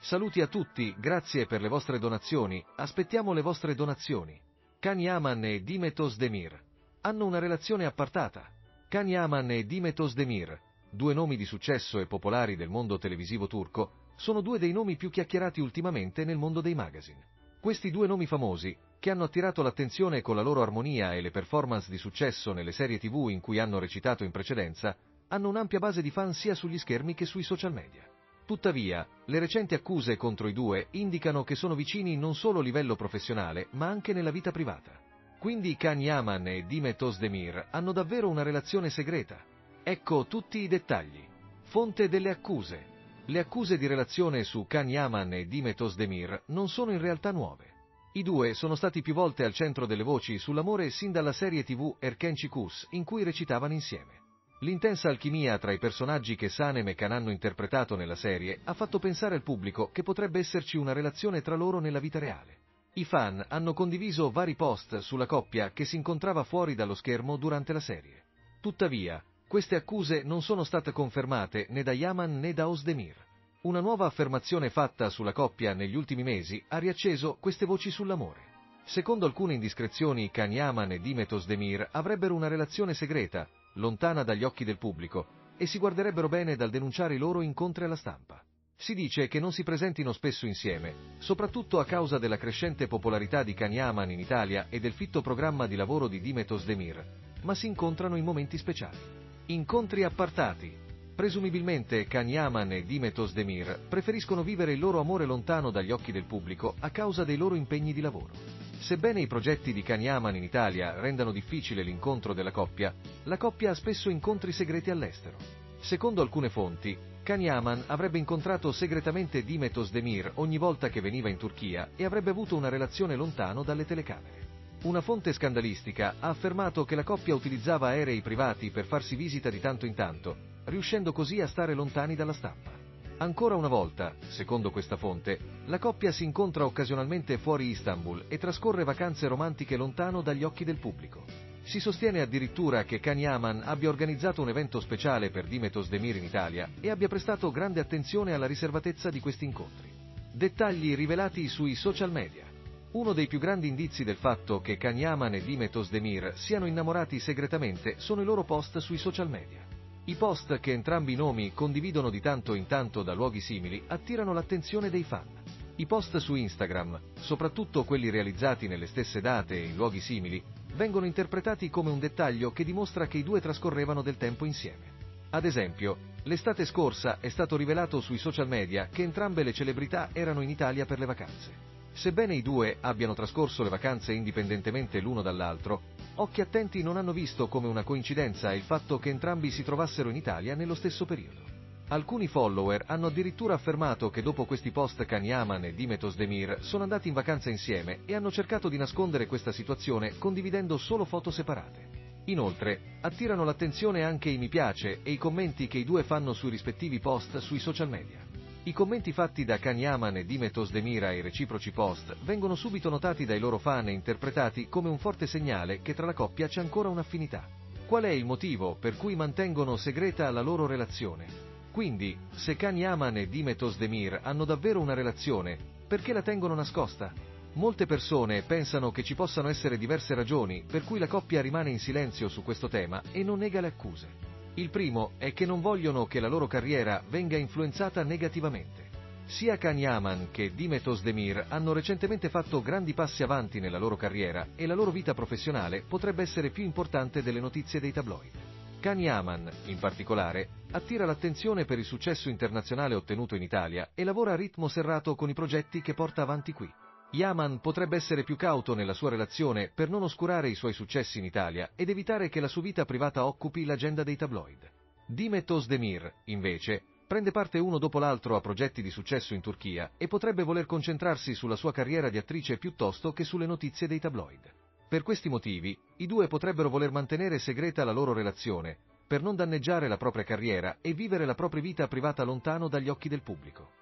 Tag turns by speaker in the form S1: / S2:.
S1: Saluti a tutti, grazie per le vostre donazioni, aspettiamo le vostre donazioni. Can Yaman e Demet Özdemir hanno una relazione appartata. Can Yaman e Demet Özdemir, due nomi di successo e popolari del mondo televisivo turco, sono due dei nomi più chiacchierati ultimamente nel mondo dei magazine. Questi due nomi famosi, che hanno attirato l'attenzione con la loro armonia e le performance di successo nelle serie TV in cui hanno recitato in precedenza, hanno un'ampia base di fan sia sugli schermi che sui social media. Tuttavia, le recenti accuse contro i due indicano che sono vicini non solo a livello professionale, ma anche nella vita privata. Quindi Can Yaman e Demet Özdemir hanno davvero una relazione segreta. Ecco tutti i dettagli. Fonte delle accuse. Le accuse di relazione su Can Yaman e Demet Özdemir non sono in realtà nuove. I due sono stati più volte al centro delle voci sull'amore sin dalla serie TV Erken Çikus, in cui recitavano insieme. L'intensa alchimia tra i personaggi che Sanem e Can hanno interpretato nella serie ha fatto pensare al pubblico che potrebbe esserci una relazione tra loro nella vita reale. I fan hanno condiviso vari post sulla coppia che si incontrava fuori dallo schermo durante la serie. Tuttavia, queste accuse non sono state confermate né da Yaman né da Özdemir. Una nuova affermazione fatta sulla coppia negli ultimi mesi ha riacceso queste voci sull'amore. Secondo alcune indiscrezioni, Can Yaman e Demet Özdemir avrebbero una relazione segreta, lontana dagli occhi del pubblico, e si guarderebbero bene dal denunciare i loro incontri alla stampa. Si dice che non si presentino spesso insieme, soprattutto a causa della crescente popolarità di Can Yaman in Italia e del fitto programma di lavoro di Demet Özdemir, ma si incontrano in momenti speciali. Incontri appartati. Presumibilmente Can Yaman e Demet Özdemir preferiscono vivere il loro amore lontano dagli occhi del pubblico a causa dei loro impegni di lavoro. Sebbene i progetti di Can Yaman in Italia rendano difficile l'incontro della coppia, la coppia ha spesso incontri segreti all'estero. Secondo alcune fonti, Can Yaman avrebbe incontrato segretamente Demet Özdemir ogni volta che veniva in Turchia e avrebbe avuto una relazione lontano dalle telecamere. Una fonte scandalistica ha affermato che la coppia utilizzava aerei privati per farsi visita di tanto in tanto, riuscendo così a stare lontani dalla stampa. Ancora una volta, secondo questa fonte, la coppia si incontra occasionalmente fuori Istanbul e trascorre vacanze romantiche lontano dagli occhi del pubblico. Si sostiene addirittura che Can Yaman abbia organizzato un evento speciale per Demet Özdemir in Italia e abbia prestato grande attenzione alla riservatezza di questi incontri. Dettagli rivelati sui social media. Uno dei più grandi indizi del fatto che Can Yaman e Demet Özdemir siano innamorati segretamente sono i loro post sui social media. I post che entrambi i nomi condividono di tanto in tanto da luoghi simili attirano l'attenzione dei fan. I post su Instagram, soprattutto quelli realizzati nelle stesse date e in luoghi simili, vengono interpretati come un dettaglio che dimostra che i due trascorrevano del tempo insieme. Ad esempio, l'estate scorsa è stato rivelato sui social media che entrambe le celebrità erano in Italia per le vacanze. Sebbene i due abbiano trascorso le vacanze indipendentemente l'uno dall'altro, occhi attenti non hanno visto come una coincidenza il fatto che entrambi si trovassero in Italia nello stesso periodo. Alcuni follower hanno addirittura affermato che dopo questi post Can Yaman e Demet Özdemir sono andati in vacanza insieme e hanno cercato di nascondere questa situazione condividendo solo foto separate. Inoltre, attirano l'attenzione anche i mi piace e i commenti che i due fanno sui rispettivi post sui social media. I commenti fatti da Can Yaman e Demet Özdemir ai reciproci post vengono subito notati dai loro fan e interpretati come un forte segnale che tra la coppia c'è ancora un'affinità. Qual è il motivo per cui mantengono segreta la loro relazione? Quindi, se Can Yaman e Demet Özdemir hanno davvero una relazione, perché la tengono nascosta? Molte persone pensano che ci possano essere diverse ragioni per cui la coppia rimane in silenzio su questo tema e non nega le accuse. Il primo è che non vogliono che la loro carriera venga influenzata negativamente. Sia Can Yaman che Demet Özdemir hanno recentemente fatto grandi passi avanti nella loro carriera e la loro vita professionale potrebbe essere più importante delle notizie dei tabloid. Can Yaman, in particolare, attira l'attenzione per il successo internazionale ottenuto in Italia e lavora a ritmo serrato con i progetti che porta avanti qui. Yaman potrebbe essere più cauto nella sua relazione per non oscurare i suoi successi in Italia ed evitare che la sua vita privata occupi l'agenda dei tabloid. Demet Özdemir, invece, prende parte uno dopo l'altro a progetti di successo in Turchia e potrebbe voler concentrarsi sulla sua carriera di attrice piuttosto che sulle notizie dei tabloid. Per questi motivi, i due potrebbero voler mantenere segreta la loro relazione, per non danneggiare la propria carriera e vivere la propria vita privata lontano dagli occhi del pubblico.